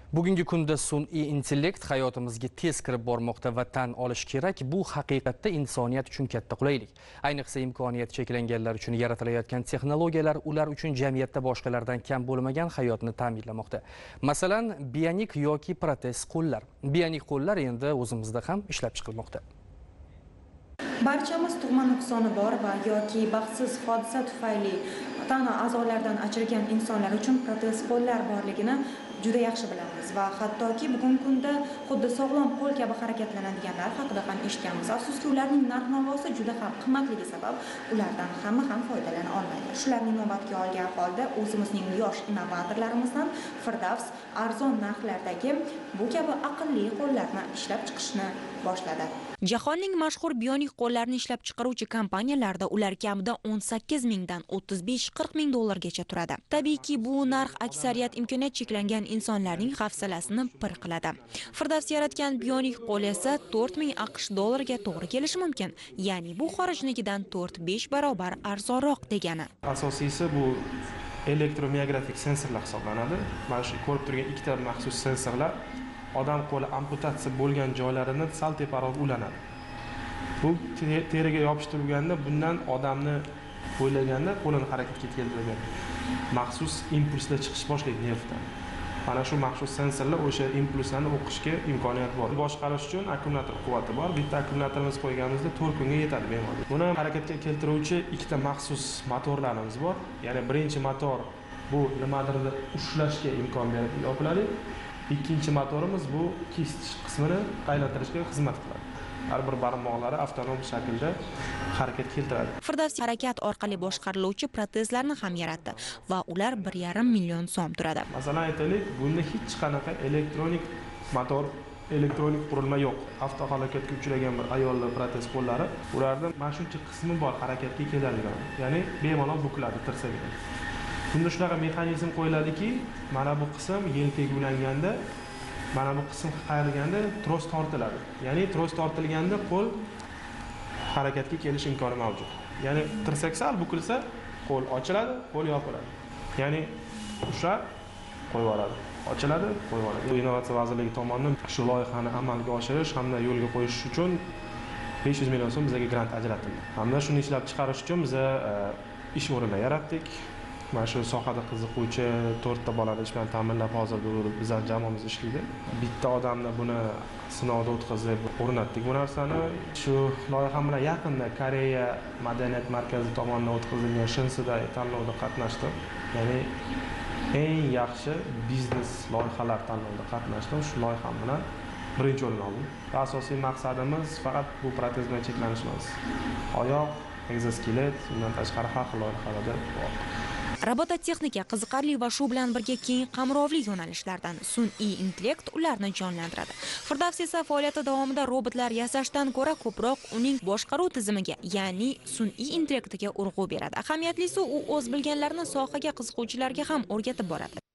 Bugungi kunda sun'iy intellekt hayotimizga tez kirib bormoqda va tan olish kerak, bu haqiqatda insoniyat uchun katta qulaylik. Ayniqsa imkoniyati cheklanganlar uchun yaratilayotgan texnologiyalar ular uchun jamiyatda boshqalardan kam bo'lmagan hayotni ta'minlamoqda. Masalan, bionik yoki protez qo'llar. Bionik qo'llar endi o'zimizda ham ishlab chiqilmoqda. Barchamiz tug'ma nuqsoni bor va yoki baxtsiz hodisa tufayli tana a'zolaridan ajragan insonlar uchun protez qo'llar borligini juda yaxshi bilamiz va hattoki bugungi kunda xuddi sog'lom qo'l kabi harakatlanadiganlar haqida ham eshitganmiz. Afsuski, ularning narx-navosi juda ham qimmatligi sabab ulardan hamma ham foydalana olmaydi. Shularni inobatga olgan holda o'zimizning yosh innovatorlarimizdan Firdavs arzon narxlardagi bu kabi aqlli qo'llarni ishlab chiqishni boshladi. Jahonning mashhur bionik qo'llarni ishlab chiqaruvchi kompaniyalarda ular kamida 18 mingdan 35-40 ming dollargacha turadi. Tabiiyki, bu narx aksariyat imkoniyat cheklangan insonlarning hafsalasini pir qiladi. Firdavs yaratgan bionik qo'l esa 4 ming AQSh dollariga to'g'ri kelishi mumkin. Ya'ni bu xorijnikidan 4-5 barobar arzonroq degani. Asosiysi bu elektromiografik sensorlar hisoblanadi. Mana shu ko'rib turgan ikkita maxsus sensorlar odam qo'li amputatsiya bo'lgan joylarini sal teparoq ulanadi. Bu teriga yopishtirilganda bundan odamni o'ylaganda qo'lini harakatga keltirgan maxsus impulslar chiqish boshlaydi nervdan. Mana shu maxsus sensorlar o'sha impulslarni o'qishga imkoniyati bor. Boshqarish uchun akkumulyator quvvati bor. Bitta akkumulyatorimiz qo'yganimizda 4 kunga yetadi bemalol. Buni harakatga keltiruvchi ikkita maxsus motorlarimiz bor. Ya'ni birinchi motor bu nimadir ushlashga imkon berib yopiladi. Ikkinchi motorimiz bu kesish qismini aylantirishga xizmat qiladi. Har bir barmoqlari avtonom shaklda harakat keltiradi. Firdavs harakat orqali boshqariluvchi protezlarni ham yaratdi va ular 1,5 million so'm turadi. Masalan, aytaylik, bunda hech qanaqa elektronik motor, elektronik qurilma yo'q. Avtohalokatga uchragan bir ayollar protez qo'llari, ularning mana shuncha qismi bor harakatga keladigan. Ya'ni bemalol bukiladi tirsagidan. Bunda shunaqa mexanizm qo'yiladiki, mana bu qism yelkaga ulanganda, mana bu qism qayrilganda tros tortiladi. Ya'ni tros tortilganda qo'l harakatga kelish imkoni mavjud. Ya'ni tirsak sal bukilsa, qo'l ochiladi, qo'l yopiladi. Ya'ni ushlab qo'yib yuboradi. Ochiladi, qo'yib yuboradi. Innovatsiya vazirligi tomonidan shu loyihani amalga oshirish hamda yo'lga qo'yish uchun 500 million so'm bizga grant ajratildi. Hamda shuni ishlab chiqarish uchun biz ish o'rinlari yaratdik. Mana shu sohada qiziquvchi 4 ta bolani ish bilan ta'minlab hozirda bizning jamoamiz ishlaydi. Bitta odamni buni sinovdan o'tkazib o'rnatdik bu narsani. Shu loyiha bilan yaqinda Koreya madaniyat markazi tomonidan o'tkazilgan Shinsida tanlovda qatnashdim. Ya'ni eng yaxshi biznes loyihalar tanlovida qatnashdim. Shu loyiha bilan birinchi o'rin oldim. Asosiy maqsadimiz faqat bu protez bilan cheklanish emas. Oyoq, egzoskelet, undan tashqari har xil loyihalarda bor. Robototexnika qiziqarli va shu bilan birga keng qamrovli yo'nalishlardan sun'iy intellekt ularni jonlantiradi. Firdavs esa faoliyati davomida robotlar yasashdan ko'ra ko'proq uning boshqaruv tizimiga, ya'ni sun'iy intellektiga urg'u beradi. Ahamiyatlisi, u o'z bilganlarini sohaga qiziquvchilarga ham o'rgatib boradi.